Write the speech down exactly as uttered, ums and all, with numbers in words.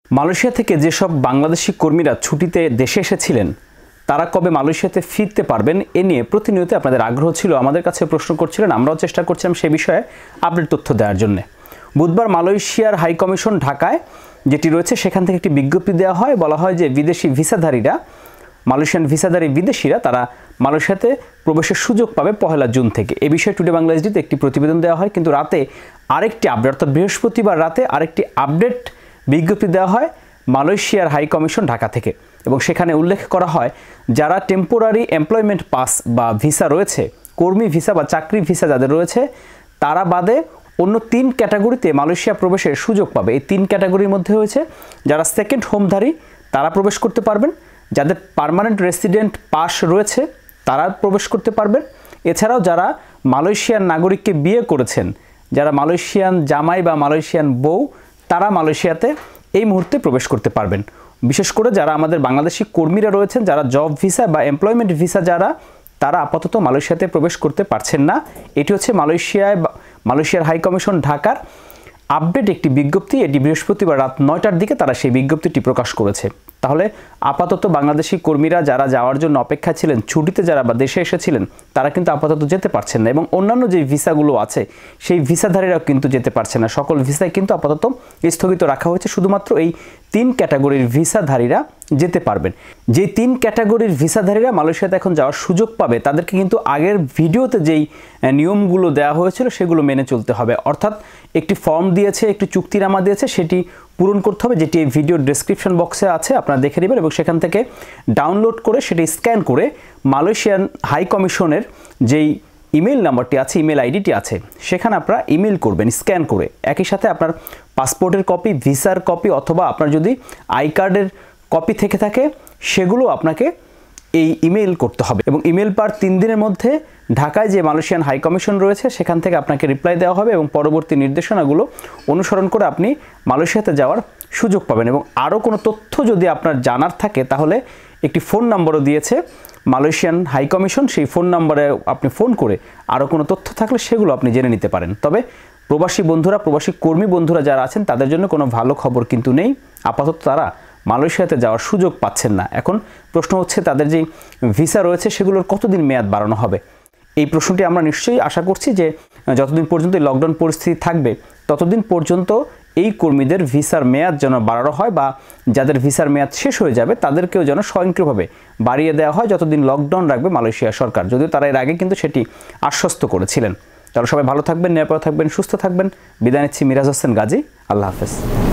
Malaysia থেকে যেসব বাংলাদেশি কর্মীরা ছুটিতে দেশে এসেছিলেন তারা কবে মালয়েশিয়াতে ফিরতে পারবেন এ নিয়ে প্রতিনিয়ত আপনাদের আগ্রহ ছিল, আমাদের কাছে প্রশ্ন করছিলেন, আমরাও চেষ্টা করছিলাম সে বিষয়ে আপডেট তথ্য দেওয়ার জন্য। বুধবার মালয়েশিয়ার হাই কমিশন ঢাকায় যেটি রয়েছে সেখান থেকে একটি বিজ্ঞপ্তি দেওয়া হয়। বলা হয় যে বিদেশি ভিসাধারীরা, মালয়েশিয়ান ভিসাধারী বিদেশিরা তারা মালয়েশিয়াতে প্রবেশের সুযোগ পাবে পহেলা জুন থেকে। এ বিষয়ে টুডে বাংলা এসডিতে একটি প্রতিবেদন দেওয়া হয়, কিন্তু রাতে আরেকটি আপডেট, অর্থাৎ বৃহস্পতিবার রাতে আরেকটি আপডেট বিজ্ঞপ্তি দেওয়া হয় মালয়েশিয়ার হাই কমিশন ঢাকা থেকে, এবং সেখানে উল্লেখ করা হয় যারা টেম্পোরারি এমপ্লয়মেন্ট পাস বা ভিসা রয়েছে, কর্মী ভিসা বা চাকরি ভিসা যাদের রয়েছে তারা বাদে অন্য তিন ক্যাটাগরিতে মালয়েশিয়া প্রবেশের সুযোগ পাবে। এই তিন ক্যাটাগরির মধ্যে হয়েছে যারা সেকেন্ড হোমধারী তারা প্রবেশ করতে পারবেন, যাদের পার্মানেন্ট রেসিডেন্ট পাস রয়েছে তারা প্রবেশ করতে পারবেন, এছাড়াও যারা মালয়েশিয়ান নাগরিককে বিয়ে করেছেন, যারা মালয়েশিয়ান জামাই বা মালয়েশিয়ান বউ তারা মালয়েশিয়াতে এই মুহূর্তে প্রবেশ করতে পারবেন। বিশেষ করে যারা আমাদের বাংলাদেশি কর্মীরা রয়েছেন, যারা জব ভিসা বা এমপ্লয়মেন্ট ভিসা যারা, তারা আপাতত মালয়েশিয়াতে প্রবেশ করতে পারছেন না। এটি হচ্ছে মালয়েশিয়ায় মালয়েশিয়ার হাই কমিশন ঢাকার আপডেট একটি বিজ্ঞপ্তি। এটি বৃহস্পতিবার রাত নয়টার দিকে তারা সেই বিজ্ঞপ্তিটি প্রকাশ করেছে। তাহলে আপাতত বাংলাদেশি কর্মীরা যারা যাওয়ার জন্য অপেক্ষা ছিলেন, ছুটিতে যারা বা দেশে এসেছিলেন তারা কিন্তু আপাতত যেতে পারছেন না, এবং অন্যান্য যে ভিসাগুলো আছে সেই ভিসাধারীরাও কিন্তু যেতে পারছে না। সকল ভিসাই কিন্তু আপাতত স্থগিত রাখা হয়েছে, শুধুমাত্র এই তিন ক্যাটাগরির ভিসাধারীরা যেতে পারবেন। যে তিন ক্যাটাগরির ভিসাধারীরা মালয়েশিয়াতে এখন যাওয়ার সুযোগ পাবে তাদেরকে কিন্তু আগের ভিডিওতে যেই নিয়মগুলো দেওয়া হয়েছিল সেগুলো মেনে চলতে হবে। অর্থাৎ একটি ফর্ম দিয়েছে, একটি চুক্তিনামা দিয়েছে, সেটি পূরণ করতে হবে, যেটি এই ভিডিওর ডেসক্রিপশন বক্সে আছে, আপনারা দেখে নেবেন, এবং সেখান থেকে ডাউনলোড করে সেটি স্ক্যান করে মালয়েশিয়ান হাই কমিশনের যেই ইমেল নাম্বারটি আছে, ইমেল আইডিটি আছে, সেখানে আপনারা ইমেল করবেন স্ক্যান করে। একই সাথে আপনার পাসপোর্টের কপি, ভিসার কপি, অথবা আপনার যদি আই কার্ডের কপি থেকে থাকে সেগুলো আপনাকে এই ইমেল করতে হবে, এবং ইমেল পার তিন দিনের মধ্যে ঢাকায় যে মালয়েশিয়ান হাই কমিশন রয়েছে সেখান থেকে আপনাকে রিপ্লাই দেওয়া হবে, এবং পরবর্তী নির্দেশনাগুলো অনুসরণ করে আপনি মালয়েশিয়াতে যাওয়ার সুযোগ পাবেন। এবং আরও কোনো তথ্য যদি আপনার জানার থাকে তাহলে একটি ফোন নম্বরও দিয়েছে মালয়েশিয়ান হাই কমিশন, সেই ফোন নম্বরে আপনি ফোন করে আরও কোনো তথ্য থাকলে সেগুলো আপনি জেনে নিতে পারেন। তবে প্রবাসী বন্ধুরা, প্রবাসী কর্মী বন্ধুরা যারা আছেন তাদের জন্য কোনো ভালো খবর কিন্তু নেই, আপাতত তারা মালয়েশিয়াতে যাওয়ার সুযোগ পাচ্ছেন না। এখন প্রশ্ন হচ্ছে তাদের যে ভিসা রয়েছে সেগুলোর কতদিন মেয়াদ বাড়ানো হবে। এই প্রশ্নটি আমরা নিশ্চয়ই আশা করছি যে যতদিন পর্যন্ত এই লকডাউন পরিস্থিতি থাকবে ততদিন পর্যন্ত এই কর্মীদের ভিসার মেয়াদ যেন বাড়ানো হয়, বা যাদের ভিসার মেয়াদ শেষ হয়ে যাবে তাদেরকেও যেন স্বয়ংক্রিয়ভাবে বাড়িয়ে দেওয়া হয় যতদিন লকডাউন রাখবে মালয়েশিয়া সরকার, যদিও তারা এর আগে কিন্তু সেটি আশ্বস্ত করেছিলেন। তাহলে সবাই ভালো থাকবেন, নিরাপদ থাকবেন, সুস্থ থাকবেন। বিদায় নিচ্ছি, মিরাজ হোসেন গাজী। আল্লাহ হাফেজ।